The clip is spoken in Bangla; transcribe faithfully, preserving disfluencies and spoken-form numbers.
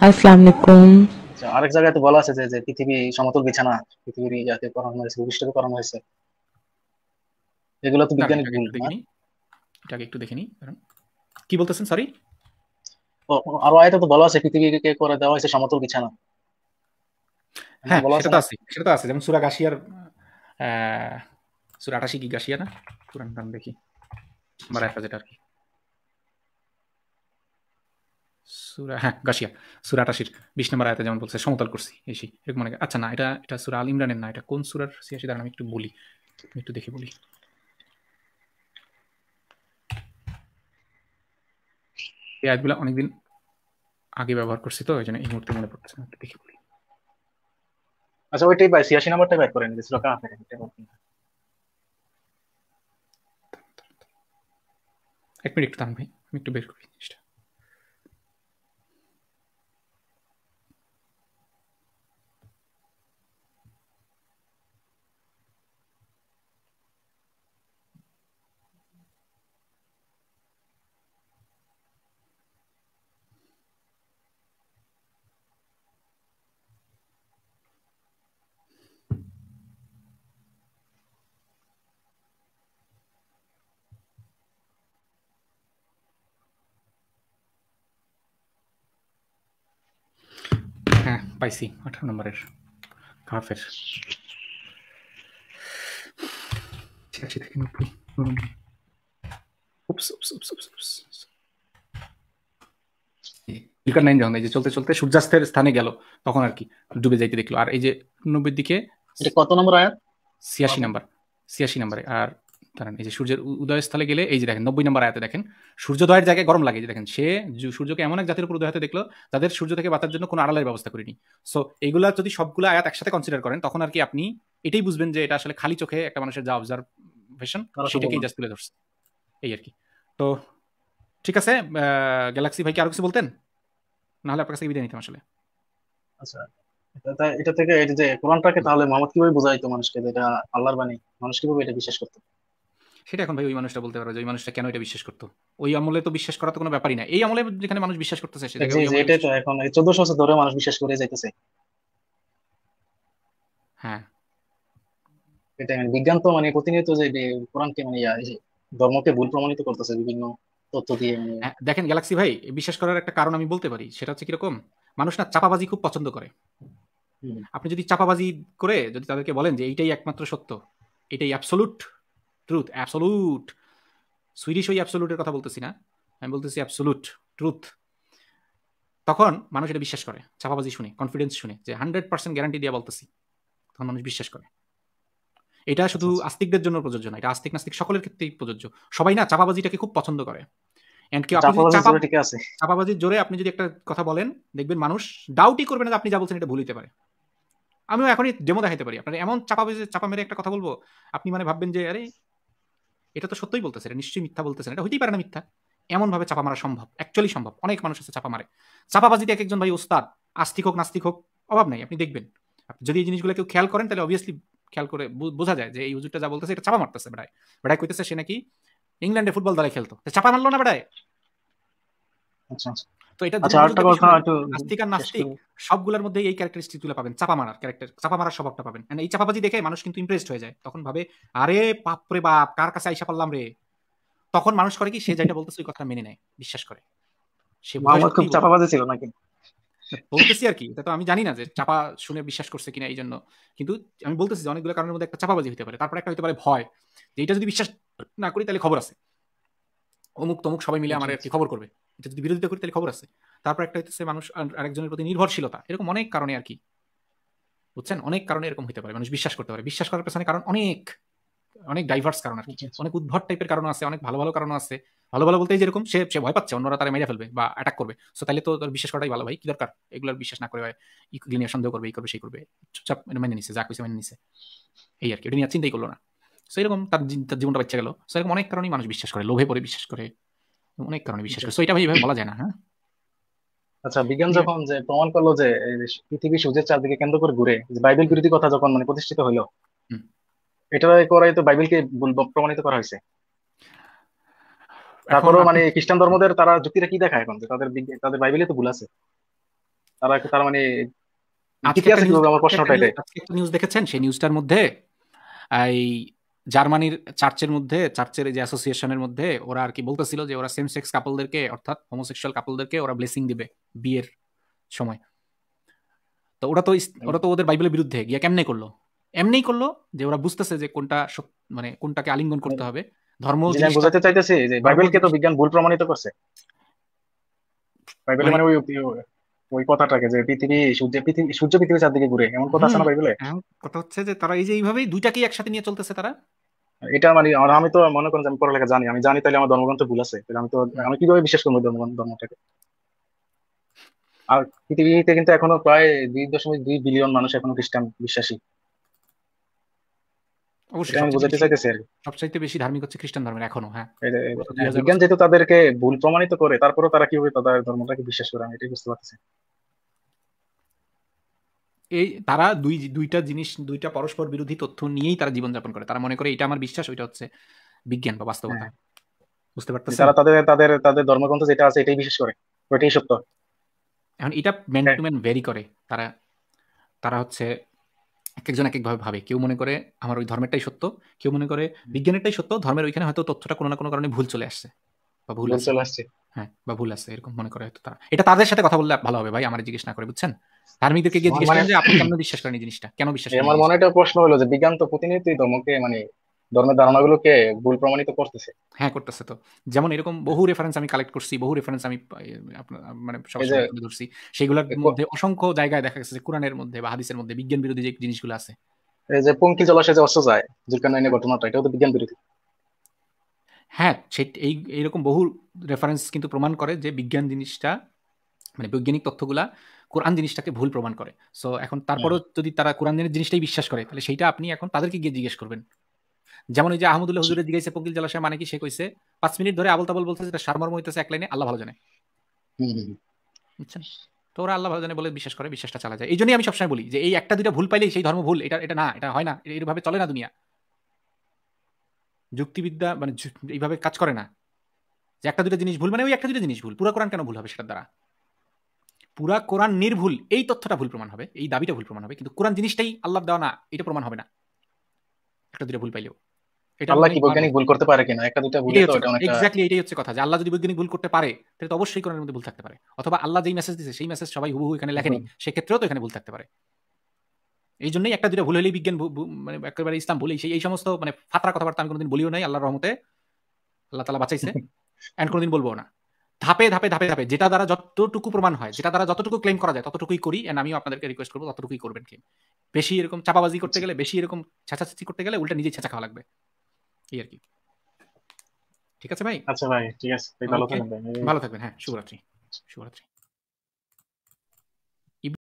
আসসালামু আলাইকুম। আচ্ছা, আরেক জায়গায় তো বলা আছে যে যে পৃথিবী সমতল বিছানা, পৃথিবীর ইয়াতে করানো হয়েছে, ভূপৃষ্ঠকে করানো হয়েছে। এগুলো তো দাঁড়ান বিজ্ঞানিক এটাকে ভুল একটু না? দেখে নিই এটাকে একটু দেখে নিই দাঁড়ান। কি বলতেছেন সরি? ও, ও, আরো আয়তে তো বলা আছে পৃথিবীকে করে দেওয়া হয়েছে সমতল বিছানা, এমন হ্যাঁ বলা সেটা আছে তো না? আছে, সেটা তো আছে, যেমন সুরা গাশিয়ার আহ, সুরা আটাশি কি গাশিয়া না? পুরান টান দেখি আমার একটা যেটা আর কি, সুরা হ্যাঁ গাশিয়া, সুরা আটাশির বিশ নম্বর আয়াতে যেমন বলছে সমতল করছি এসি এরকম মনে আচ্ছা না, এটা এটা সুরা আল ইমরানের না, এটা কোন সুরার ছিয়াশি? দাঁড়ান আমি একটু বলি, আমি একটু দেখে বলি। এই আয়াতগুলো অনেকদিন আগে ব্যবহার করছি তো এই জন্য এই মুহূর্তে মনে পড়তেছে না, একটু দেখে বলি। আচ্ছা, ওইটাই পাই, ছিয়াশি নাম্বারটাই বাইর করেন, যে শ্লোকা আছে এটা বলতেন। এক মিনিট একটু দাঁড়ান ভাই, আমি একটু বের করি জিনিসটা। হ্যাঁ পাইছি, আঠারো নম্বরের কাফের ছিয়াশি থেকে নব্বই। উপস উপস উপস উপস উপস ইলকার নাইন যখন এই যে চলতে চলতে সূর্যাস্তের স্থানে গেল তখন আর কি ডুবে যাইতে দেখলো। আর এই যে নব্বই দিকে এটা কত নম্বর আয়াত? ছিয়াশি নাম্বার, ছিয়াশি নাম্বারে। আর দাঁড়ান এই যে সূর্যের উ- উদয়স্থলে গেলে এই যে দেখেন নব্বই নম্বর আয়াতে দেখেন সূর্যোদয়ের জায়গায় গরম লাগে, যে দেখেন সে জু- সূর্যকে এমন এক জাতির উপর উদয় হতে দেখলো যাদের সূর্য থেকে বাঁচার জন্য কোনো আড়ালের ব্যবস্থা করেনি। সো এইগুলা যদি সবগুলো আয়াত একসাথে কনসিডার করেন তখন আর কি আপনি এটাই বুঝবেন যে এটা আসলে খালি চোখে একটা মানুষের যা অবজারভেশন করা সম্ভব সেটাকেই না। জাস্ট তুলে ধরছে, এই আর কি। তো ঠিক আছে, গ্যালাক্সি ভাই কি আরো কিছু বলতেন? নাহলে আপনার কাছে থেকে বিদায় নিতাম আসলে। আচ্ছা, এটা তা- এটা থেকে এটা যে কোরআনটাকে তাহলে মোহাম্মদ কিভাবে বোঝাইতো মানুষকে যে এটা আল্লাহর বাণী, মানুষ কিভাবে এটা বিশ্বাস করতো? সেটা এখন ভাই ওই মানুষটা বলতে পারবে যে ওই মানুষটা কেন এটা বিশ্বাস করতো। ওই আমলে তো বিশ্বাস করা তো কোনো ব্যাপারই না, এই আমলে যেখানে মানুষ বিশ্বাস করতেছে সে জায়গায় জি ওই জি, আমলে এটাই বিশ্বাস তো করে। এখন এই চোদ্দশো বছর ধরে মানুষ বিশ্বাস করে যাইতেছে। হ্যাঁ এটা মানে বিজ্ঞান তো মানে প্রতিনিয়ত যে যে কোরআনকে মানে ইয়া, এই যে ধর্মকে ভুল প্রমাণিত করতেছে বিভিন্ন তথ্য দিয়ে মানে। হ্যাঁ, দেখেন গ্যালাক্সি ভাই বিশ্বাস করার একটা কারণ আমি বলতে পারি, সেটা হচ্ছে কিরকম, মানুষ না চাপাবাজি খুব পছন্দ করে। হুম, আপনি যদি চাপাবাজি করে যদি তাদেরকে বলেন যে এইটাই একমাত্র সত্য, এটাই অ্যাবসোলুট ট্রুথ, অ্যাবসোলুট, সুইডিশ ওই অ্যাবসোলুটের কথা বলতেছি না, আমি বলতেছি অ্যাবসোলুট ট্রুথ, তখন মানুষ এটা বিশ্বাস করে। চাপাবাজি শুনে, কনফিডেন্স শুনে যে হান্ড্রেড পার্সেন্ট গ্যারান্টি দিয়ে বলতেছি, তখন মানুষ বিশ্বাস করে। এটা শুধু আচ্ছা আচ্ছা। আস্তিকদের জন্য প্রযোজ্য না, এটা আস্তিক নাস্তিক সকলের ক্ষেত্রেই প্রযোজ্য। সবাই না চাপাবাজিটাকে খুব পছন্দ করে। এন্ড কি আপনি যদি চাপাবাজি চাপা জোরে ঠিক আছে। চাপাবাজির জোরে আপনি যদি একটা কথা বলেন, দেখবেন মানুষ ডাউটই করবে না যে আপনি যা বলছেন এটা ভুল হইতে পারে। আমিও এখনই ডেমো দেখাইতে পারি আপনার, এমন চাপাবাজি চাপা মেরে একটা কথা বলবো আপনি মানে ভাববেন যে আরে এটা তো সত্যই বলতেছে, এটা নিশ্চয়ই মিথ্যা বলতেছে না, এটা হইতেই পারে না মিথ্যা। এমন ভাবে চাপা মারা সম্ভব, অ্যাকচুয়ালি সম্ভব। অনেক মানুষ আছে চাপা মারে। চাপাবাজিতে এক একজন ভাই উস্তাদ, আস্তিক হোক নাস্তিক হোক অভাব নাই, আপনি দেখবেন। আপনি যদি এই জিনিসগুলো কেউ খেয়াল করেন তাহলে অবভিয়াসলি খেয়াল করে বু- বোঝা যায় যে এই হুজুরটা যা বলতেছে এটা চাপা মারতেছে। বেড়ায় বেড়ায় কইতেছে সে নাকি ইংল্যান্ডে ফুটবল দলে খেলতো, তো চাপা মারলো না বেড়ায়। আচ্ছা আচ্ছা। তো এটা যদি আচ্ছা, মনোযোগ আরেকটা দিয়ে আপনি কথা শুনেন, একটু আস্তিক আর শেষ নাস্তিক করি। সবগুলোর মধ্যে এই ক্যারেক্টারিস্টিক তুলে পাবেন, চাপা মারার ক্যারেক্টার, চাপা মারার স্বভাবটা পাবেন। And এই চাপাবাজি দেখে মানুষ কিন্তু ইমপ্রেসড হয়ে যায়, তখন ভাবে আরে বাপ রে বাপ কার কাছে আইসা পারলাম রে। তখন মানুষ করে কি, সে যেটা বলতেছে ওই কথা মেনে নেয়, বিশ্বাস করে, সে বোধহয় মোহাম্মদ খুব সত্যিই বলতেছে। চাপাবাজি ছিল নাকি? বলতেছি আর কি, এটা তো আমি জানি না যে চাপা শুনে বিশ্বাস করছে কিনা এই জন্য, কিন্তু আমি বলতেছি যে অনেকগুলো কারণের মধ্যে একটা চাপাবাজি হতে পারে। তারপর একটা হতে পারে ভয়, যে এটা যদি বিশ্বাস না করি তাহলে খবর আছে, অমুক তমুক সবাই মিলে আচ্ছা আমার আর আচ্ছা। কি খবর করবে, এটা যদি বিরোধিতা করি তাহলে খবর আছে। তারপর একটা হচ্ছে মানুষ আর- আরেকজনের প্রতি নির্ভরশীলতা, এরকম অনেক কারণে আর কি, বুঝছেন, অনেক কারণে এরকম হতে পারে মানুষ বিশ্বাস করতে পারে। বিশ্বাস করার পেছনে কারণ অনেক, অনেক ডাইভার্স কারণ আর কি, আচ্ছা আচ্ছা। অনেক উদ্ভট টাইপের কারণ আছে, অনেক ভালো ভালো কারণ আছে। ভালো ভালো বলতে এই যেরকম সে সে ভয় পাচ্ছে অন্যরা তারা মেরে ফেলবে বা অ্যাটাক করবে, সো তাহলে তো তার বিশ্বাস করাটাই ভালো। ভাই কি দরকার এগুলোর বিশ্বাস না করে, ই নিয়ে সন্দেহ করবে, এই করবে সেই করবে, চুপচাপ মেনে নিছে, যা কইছে মেনে নিছে, এই আর কি, ওটা নিয়ে আর চিন্তাই করলো না। সো এরকম তার জীব- তার জীবনটা বাচ্চা গেল। সো এরকম অনেক কারণেই মানুষ বিশ্বাস করে, লোভে পড়ে বিশ্বাস করে, অনেক কারণে বিশ্বাস আচ্ছা করে। সো আচ্ছা। এটা ভাই এভাবে বলা যায় না। হ্যাঁ আচ্ছা, বিজ্ঞান এটাই আর যখন কি। যে প্রমাণ করলো যে এই পৃথিবী সূর্যের চারদিকে কেন্দ্র করে ঘুরে, যে বাইবেল হুম, বিরোধী কথা যখন মানে প্রতিষ্ঠিত হলো, হুম। এটা করাই তো বাইবেলকে ভুল প্রমাণিত করা হয়েছে। এখন তারপরেও আপনি মানে খ্রিস্টান ধর্মদের তারা যুক্তিটা কি দেখায় এখন, যে তাদের বিজ্ঞ- তাদের বাইবেলে তো ভুল আছে। তারা তার মানে আজকে ঠিকই একটা আছে নিউজ কিভাবে, আমার আজকে একটা প্রশ্নটা নিউজ এটাই। আজকে একটা নিউজ দেখেছেন? সেই নিউজটার মধ্যে এই জার্মানির চার্চের মধ্যে, চার্চের যে অ্যাসোসিয়েশনের মধ্যে ওরা আর কি বলতেছিল যে ওরা সেম সেক্স কাপলদেরকে, অর্থাৎ হোমোসেক্সুয়াল কাপলদেরকে ওরা ব্লেসিং দিবে বিয়ের সময়। তো ওরা তো ইস- ওরা তো ওদের বাইবেলের বিরুদ্ধে গিয়া কেমনে করলো? এমনিই করলো যে ওরা বুঝতেছে যে কোনটা সত- মানে কোনটাকে আলিঙ্গন মানে করতে হবে। ধর্ম যেটা আমি জিনিসটা বোঝাতে চাইতেছি যে ধর্ম বাইবেলকে তো জিনিস বিজ্ঞান ভুল প্রমাণিত করছে। বাইবেলে মানে মানে ওই ওই ওই কথাটাকে যে পৃথিবী সূর্য পৃথিবী সূর্য পৃথিবীর চারদিকে ঘুরে, এমন কথা আছে হুম না বাইবেলে? এখন কথা হচ্ছে যে তারা এই যে এইভাবেই দুইটাকেই একসাথে নিয়ে চলতেছে তারা। এটা মানে আর আমি তো মনে করেন যে আমি পড়ালেখা জানি, আমি জানি তাহলে আমার ধর্মগ্রন্থ ভুল আছে, তাহলে আমি তো হুম। আমি কিভাবে বিশ্বাস করবো ধর্ম ধর্মটাকে? আর পৃথিবীতে কিন্তু এখনো প্রায় দুই দশমিক দুই বিলিয়ন মানুষ এখনো খ্রিস্টান বিশ্বাসী। এটা অবশ্যই আমি সবচেয়ে বোঝাতে বেশি চাইতেছি আর কি। সবচাইতে বেশি ধার্মিক হচ্ছে খ্রিস্টান ধর্মের এখনো, হ্যাঁ। এই যে- এই যে, গত দুই হ্যাঁ, হাজার বিজ্ঞান বছর যেহেতু তাদেরকে ভুল প্রমাণিত করে, তারপরেও তারা কিভাবে তাদের ধর্মটাকে বিশ্বাস করে, আমি এটাই বুঝতে পারতেছি। এই তারা দুই দুইটা জিনিস, দুইটা পরস্পর বিরোধী তথ্য নিয়েই তারা জীবনযাপন করে। তারা মনে করে এটা আমার বিশ্বাস, ওইটা হচ্ছে বিজ্ঞান বা বাস্তবতা। হ্যাঁ, বুঝতে যে পারতেছেন? তারা তাদের তাদের তাদের ধর্মগ্রন্থ যেটা আছে এটাই বিশ্বাস করে, ওইটাই সত্য। এখন এটা ম্যান হ্যাঁ, টু ম্যান ভ্যারি করে। তারা তারা হচ্ছে এক একজন এক একভাবে ভাবে। কেউ মনে করে আমার ওই ধর্মেরটাই সত্য, কেউ মনে করে বিজ্ঞানেরটাই সত্য, ধর্মের ওইখানে হয়তো তথ্যটা কোনো না কোনো কারণে ভুল চলে আসছে বা ভুল ভুল আছে। চলে আসছে। হ্যাঁ, বা ভুল আছে এরকম মনে করে হয়তো তারা। এটা তাদের সাথে কথা বললে ভালো হবে ভাই, আমার জিজ্ঞেস না করে, বুঝছেন? ধার্মিকদেরকে গিয়ে আমার জিজ্ঞেস মানে করেন যে আপনি কেন বিশ্বাস করেন এই জিনিসটা, কেন বিশ্বাস এই করেন এই আমার মনে জিনিসটা। একটা প্রশ্ন হলো যে বিজ্ঞান তো প্রতিনিয়তই ধর্মকে মানে ধর্মের ধারণাগুলোকে ভুল প্রমাণিত করতেছে। হ্যাঁ করতেছে তো। যেমন এরকম বহু রেফারেন্স আমি কালেক্ট করছি, বহু রেফারেন্স আমি আহ, আপনার মানে সবার এই যে সামনে তুলে ধরছি। সেগুলোর এই প- মধ্যে অসংখ্য জায়গায় দেখা গেছে যে কোরআনের মধ্যে বা হাদিসের মধ্যে বিজ্ঞান বিরোধী যে জিনিসগুলো আছে। এই যে পঙ্কিল জলাশয়ে যে অস্ত্র যায় জুলকারনাইনের ঘটনাটা, এটাও তো বিজ্ঞান বিরোধী। হ্যাঁ, সে এই এইরকম বহু রেফারেন্স কিন্তু প্রমাণ করে যে বিজ্ঞান জিনিসটা, মানে বৈজ্ঞানিক তথ্যগুলা কোরআন জিনিসটাকে ভুল প্রমাণ করে। সো এখন হ্যাঁ, তারপরেও যদি তারা কোরআন জিনিসটাই বিশ্বাস করে, তাহলে সেইটা আপনি এখন তাদেরকে গিয়ে জিজ্ঞেস করবেন। যেমন ওই যে আহমদুল্লাহ হুজুরের জিজ্ঞাসা পঙ্কিল জলাশয় মানে কি, সে কইছে পাঁচ মিনিট ধরে আবল তাবল বলতেছে, যেটা সারমর্ম হইতেছে এক লাইনে, আল্লাহ ভালো জানে। হুম, হুম, হুম। বুঝছেন? তো ওরা আল্লাহ ভালো জানে বলে বিশ্বাস করে, বিশ্বাসটা চালা যায়। এই জন্যই আমি সবসময় বলি যে এই একটা দুইটা ভুল পাইলেই সেই ধর্ম ভুল, এটা এটা না, এটা হয় না, এইভাবে চলে না দুনিয়া। যুক্তিবিদ্যা মানে যু- এইভাবে কাজ করে না যে একটা দুইটা জিনিস ভুল মানে ওই একটা দুইটা জিনিস ভুল, পুরো কোরআন কেন ভুল হবে সেটার দ্বারা? পুরা কোরআন নির্ভুল এই তথ্যটা ভুল প্রমাণ হবে, এই দাবিটা ভুল প্রমাণ হবে, কিন্তু কোরআন জিনিসটাই আল্লাহর দেওয়া না এটা প্রমাণ হবে না একটা দুইটা ভুল পাইলেও। এটা আমি আল্লাহ কি অনেক বার বৈজ্ঞানিক বলছি। ভুল করতে পারে কিনা? একটা দুইটা ভুলে এটাই তো হচ্ছে এটা কথা, অনেকটা। এক্স্যাক্টলি এটাই হচ্ছে কথা, যে আল্লাহ যদি বৈজ্ঞানিক ভুল করতে পারে তাহলে তো অবশ্যই কোরআনের মধ্যে ভুল থাকতে পারে, অথবা আল্লাহ যেই মেসেজ দিচ্ছে সেই মেসেজ সবাই হুবহু এখানে লেখেনি, ভুল। সেক্ষেত্রেও তো এখানে ভুল থাকতে পারে। এই জন্যই একটা দুইটা ভুল হলেই বিজ্ঞান ভু- ভু- মানে একেবারে ইসলাম বলি, সেই এই সমস্ত মানে ফাতরা কথাবার্তা আমি কোনোদিন বলিও নাই আল্লাহর রহমতে, আল্লাহ তালা বাঁচাইছে, এন্ড কোনোদিন বলবো না। ধাপে ধাপে ধাপে ধাপে যেটা দ্বারা যতটুকু প্রমাণ হয়, যেটা দ্বারা যতটুকু ক্লেম করা যায় ততটুকুই করি, এন্ড আমিও আপনাদেরকে রিকোয়েস্ট করবো ততটুকুই করবেন ক্লেম। বেশি এরকম চাপাবাজি করতে আচ্ছা, গেলে, বেশি এরকম ছেঁচাছেঁচি করতে গেলে উল্টা নিজেই ছেঁচা খাওয়া লাগবে, এই আর কি। ঠিক আছে ভাই? আচ্ছা ভাই, ঠিক আছে ভাই, ভালো ওকে, থাকেন ভাই। ভালো থাকবেন, হ্যাঁ, শুভরাত্রি। শুভরাত্রি।